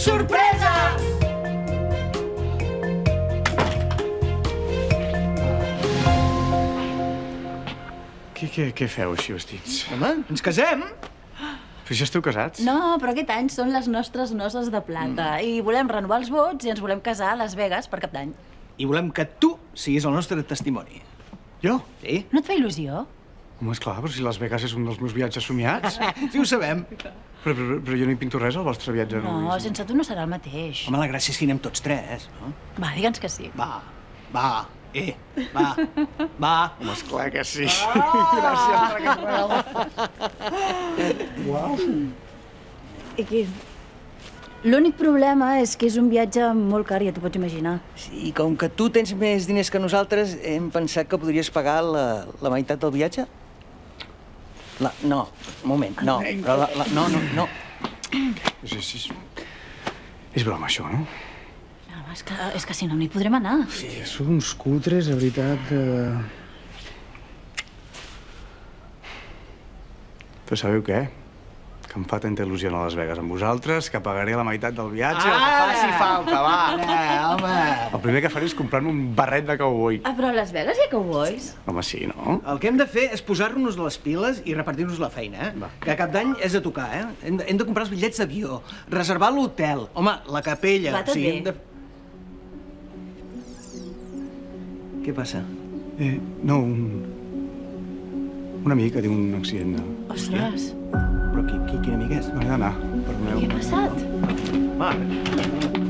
Sorpresa! Què feu així vestits? Home, ens casem? Però ja esteu casats? No, però aquest any són les nostres noces de plata i volem renovar els vots i ens volem casar a Las Vegas per Cap d'Any. I volem que tu siguis el nostre testimoni. Jo? Sí? No et fa il·lusió? Home, esclar, però si Las Vegas és un dels meus viatges somiats. Sí, ho sabem. Però jo no hi pinto res al vostre viatge. No, sense tu no serà el mateix. Home, la gràcia és que hi anem tots tres, no? Va, digue'ns que sí. Va. Va. Home, esclar que sí. Gràcies per aquest regal. Uau. I què? L'únic problema és que és un viatge molt car, ja t'ho pots imaginar. Sí, com que tu tens més diners que nosaltres, hem pensat que podries pagar la meitat del viatge? No, un moment, no. No. És broma, això, no? No, és que si no, no hi podrem anar. Sí, sou uns cutres, de veritat. Però sabeu què? Que em fa tanta il·lusió a Las Vegas amb vosaltres, que pagaré la meitat del viatge, el que faci falta, va. Home. El primer que faré és comprar-me un barret de cowboy. Ah, però a Las Vegas hi ha cowboys? Home, sí, no? El que hem de fer és posar-nos les piles i repartir-nos la feina, eh? Que a Cap d'Any és de tocar, eh? Hem de comprar els bitllets d'avió, reservar l'hotel, home, la capella... Va tot bé. Què passa? No, un amic que té un accident. Ostres. Però quin amic és? No, he d'anar. Què ha passat? Va.